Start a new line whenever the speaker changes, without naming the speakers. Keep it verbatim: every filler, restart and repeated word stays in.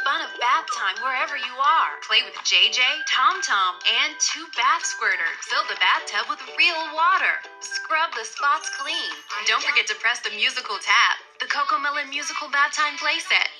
fun of bath time wherever you are. Play with J J, Tom Tom, and two bath squirters. Fill the bathtub with real water. Scrub the spots clean. Don't forget to press the musical tab. The CoComelon musical Bathtime playset.